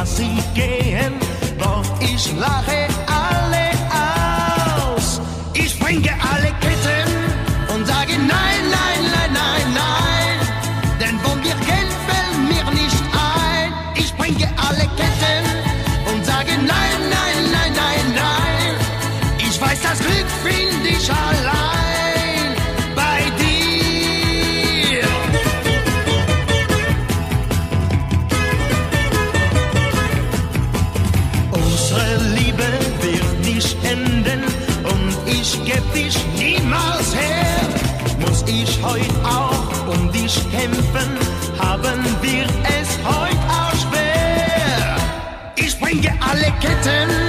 lass sie gehen, doch ich lache alle aus. Ich springe alle Ketten und sage nein, nein, nein, nein, nein, denn von dir Geld fällt mir nicht ein. Ich springe alle Ketten und sage nein, nein, nein, nein, nein, ich weiß, das Glück find ich allein bei dir. Unsere Liebe wird nicht enden und ich geb dich niemals her. Muss ich heut auch um dich kämpfen, haben wir es heut auch schwer. Ich springe alle Ketten